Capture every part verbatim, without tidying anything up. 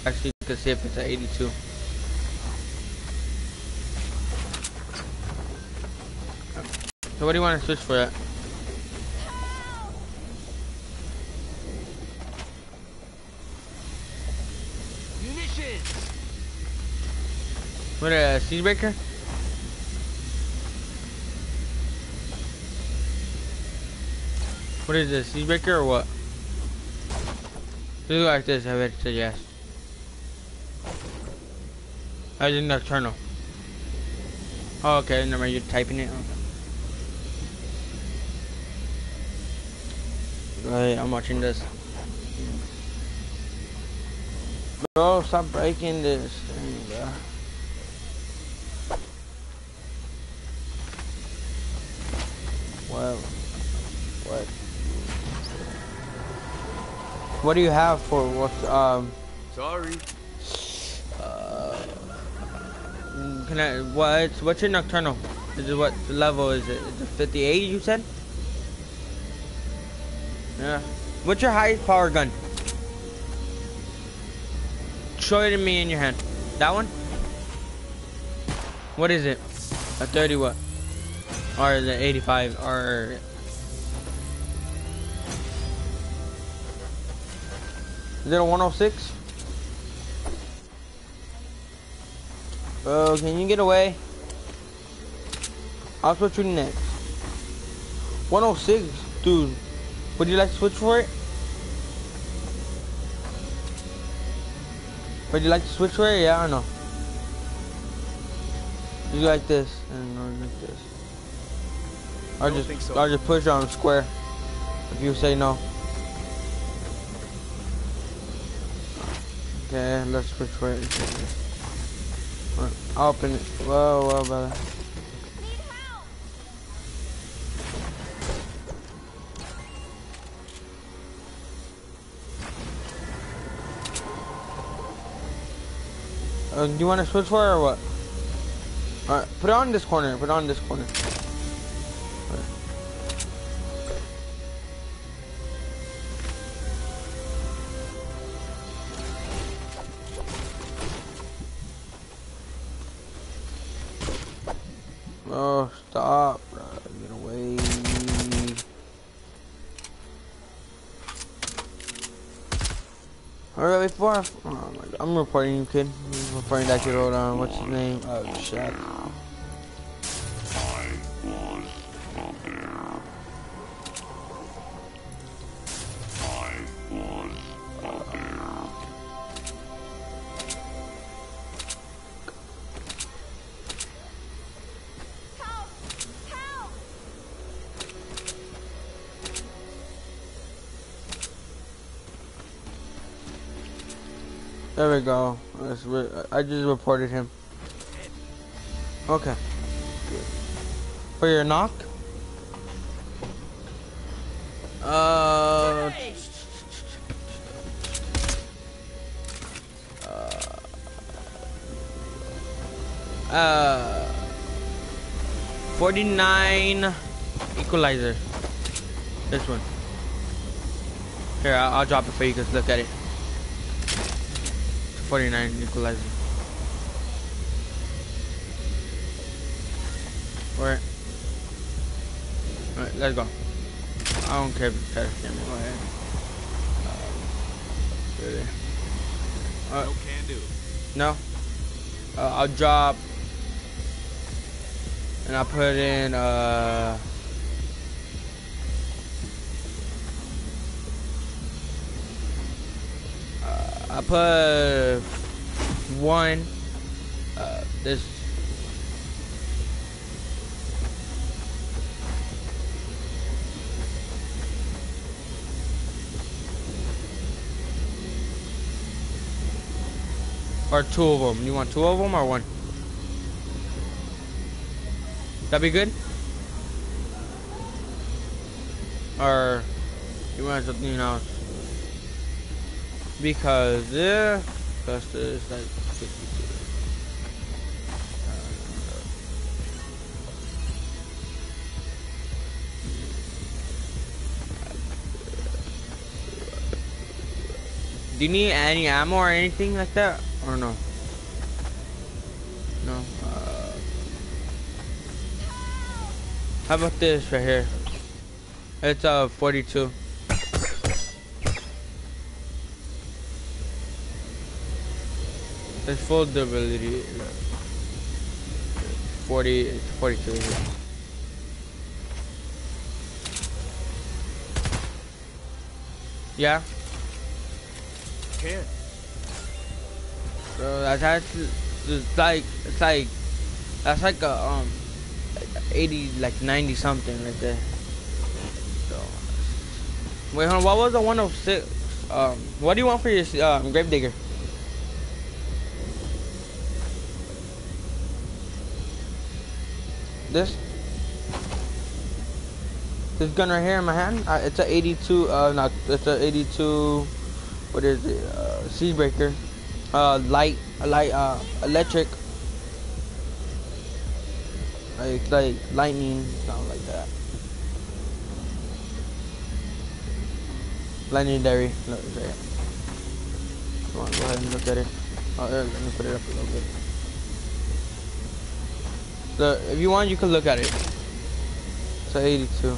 Actually, you can see if it's at eighty-two. So what do you want to switch for that? Munitions. What a siege breaker? What is this, siege breaker or what? Do like this, I bet say yes. I think nocturnal. Oh, okay, never mind, you're typing it. Right, I'm watching this. Bro, stop breaking this thing, bro. Well, what? What do you have for what's um? Sorry. Uh, can I? What's what's your nocturnal? Is it what level is it? Is it fifty-eight? You said. Yeah. What's your highest power gun? Show it to me in your hand. That one? What is it? A thirty what? Or is it eighty-five? Or is it a one oh six? Bro, can you get away? I'll switch you next. one oh six, dude. Would you like to switch for it? Would you like to switch for it? Yeah or no? You like this and or like this. Or just think so. Or just push on square if you say no. Okay, let's switch for it. I'll open it. Whoa, whoa, brother. Uh, do you want to switch for it or what? Alright, put it on this corner. Put it on this corner. Right. Oh, stop, bro. Get away. Alright, before I, oh my God, I'm reporting you, kid. I'm reporting that kid. Hold on, what's his name? Oh shit. There we go. I just reported him. Okay. Good. For your knock? Uh. Uh. forty-nine equalizer. This one. Here, I'll, I'll drop it for you. Cause look at it. forty-nine equalizer. Alright. Alright, let's go. I don't care if it's test camera. Go ahead. Uh, really. Uh, no can do. No? Uh, I'll drop. And I'll put in, uh. I put one, uh, this, or two of them. You want two of them or one? That be good? Or you want something else? Because yeah, that's it's like fifty-two. Do you need any ammo or anything like that? Or no? No. Uh, how about this right here? It's uh forty-two. It's full durability. forty, forty-two. Yeah. Can't. So that's, that's it's like it's like that's like a um eighty, like ninety something right there. So wait, hold on. What was the one oh six? Um, what do you want for your um, Gravedigger? This this gun right here in my hand. Uh, it's a eighty-two. Uh, not it's a eighty-two. What is it? Uh, Siegebreaker. Uh, light, light, uh, electric. Like like lightning, something like that. Legendary. Look, right here. Come on, go ahead and look at it. Oh, there, let me put it up a little bit. So, if you want, you can look at it. It's a eighty-two.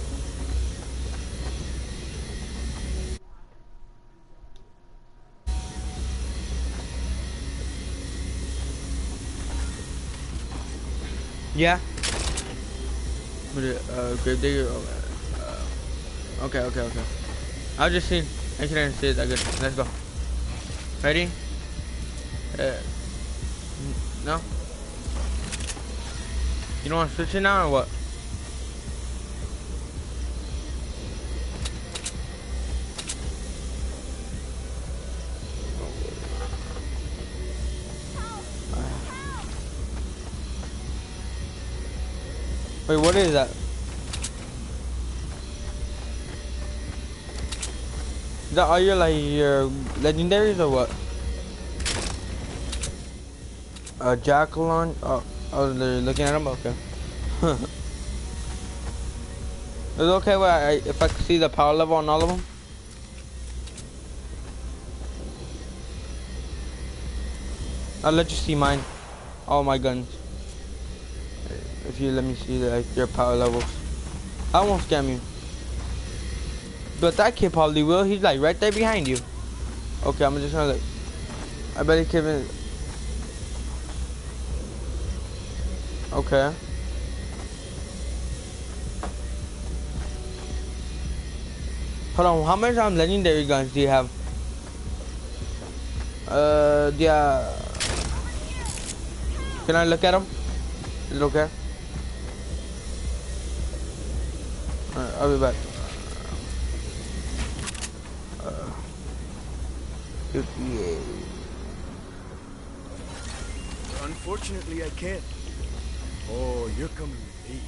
Yeah. With a uh, Gravedigger. Uh, okay, okay, okay. I'll just see. I couldn't see it that good. Let's go. Ready? Uh, no? You don't want to switch it now or what? Wait, what is that? Is that all your like your legendaries or what? Uh, Jackalon. Oh, oh, they're looking at them. Okay. Is it okay where I, if I can see the power level on all of them? I'll let you see mine. All my guns. If you let me see the, like, your power levels. I won't scam you. But that kid probably will. He's like right there behind you. Okay, I'm just gonna look. I bet he can. Okay. Hold on, how many um, legendary guns do you have? Uh, yeah. Can I look at them? Is it okay? Alright, I'll be back. Uh, fifty-eight. Unfortunately, I can't. Oh, you're coming with me.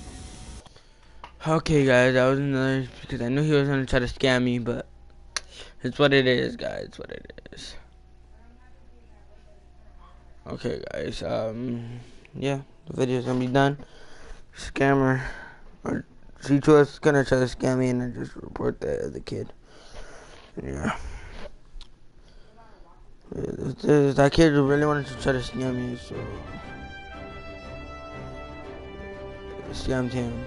Okay, guys, that was another because I knew he was gonna try to scam me, but it's what it is, guys. It's what it is. Okay, guys. Um, yeah, the video's gonna be done. Scammer or she was gonna try to scam me, and I just report the the kid. Yeah. That kid really wanted to try to scam me, so I scammed him.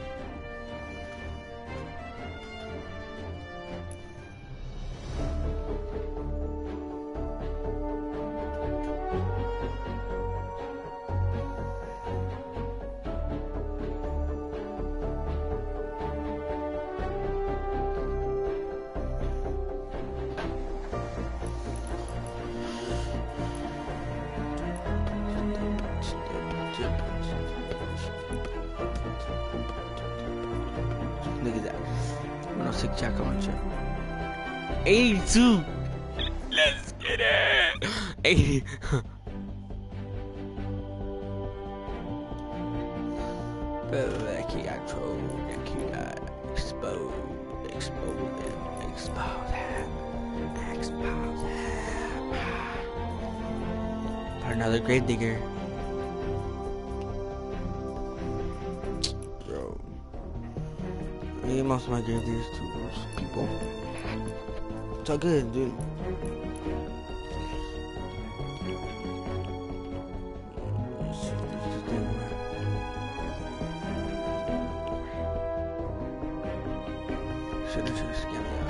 Look at that. one oh six Jack on chip. eighty-two. Let's get it. eighty. But that kid got trolled. That kid got exposed. Exposed him. Exposed him. Exposed him. For another Gravedigger. I get most of my Gravediggers to those people. It's all good, dude. Should have just given it.